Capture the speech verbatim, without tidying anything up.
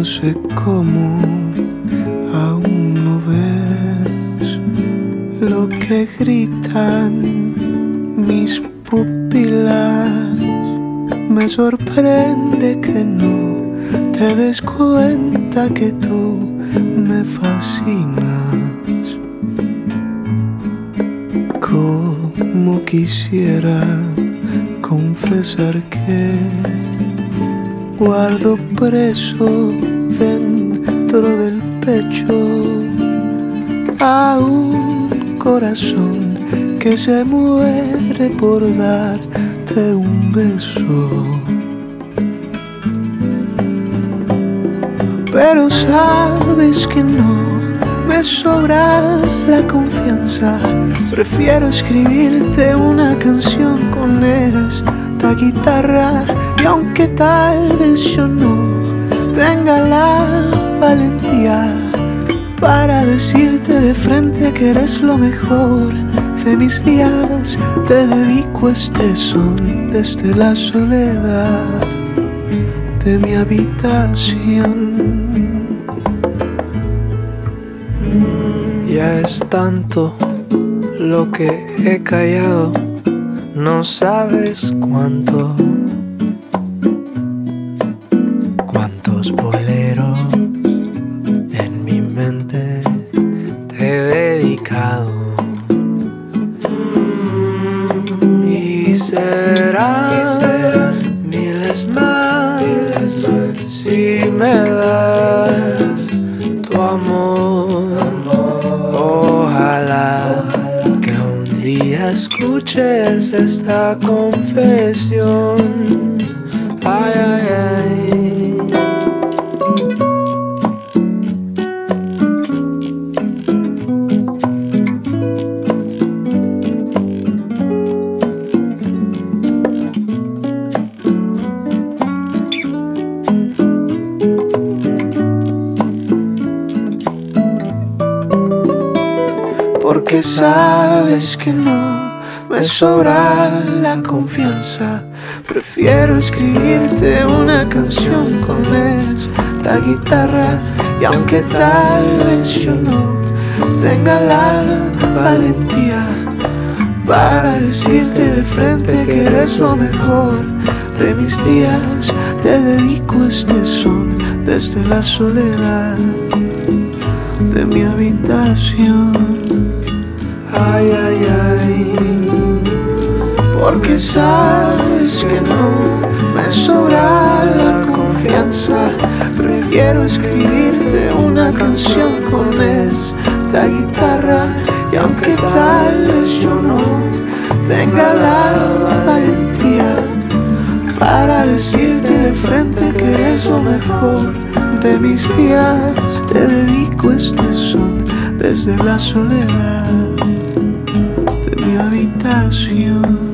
sé cómo aún no ves lo que gritan mis pupilas. Me sorprende que no te des cuenta que tú me fascinas. Como quisiera confesar que guardo preso dentro del pecho a un corazón que se muere por darte un beso. Pero sabes que no me sobra la confianza. Prefiero escribirte una canción con esta guitarra. Y aunque tal vez yo no tenga la valentía para decirte de frente que eres lo mejor de mis días, te dedico este son desde la soledad de mi habitación. Ya es tanto lo que he callado, no sabes cuánto. Cuántos boleros en mi mente te he dedicado. Y serán, y serán miles más, miles más si me das tu amor. Ojalá que un día escuches esta confesión. Ay, ay, ay. Porque sabes que no me sobra la confianza. Prefiero escribirte una canción con esta guitarra. Y aunque tal vez yo no tenga la valentía para decirte de frente que eres lo mejor de mis días, te dedico este son desde la soledad de mi habitación. Ay, ay, ay. Porque sabes que no me sobra la confianza. Prefiero escribirte una canción con esta guitarra. Y aunque tal vez yo no tenga la valentía para decirte de frente que eres lo mejor de mis días, te dedico este son desde la soledad de mi habitación.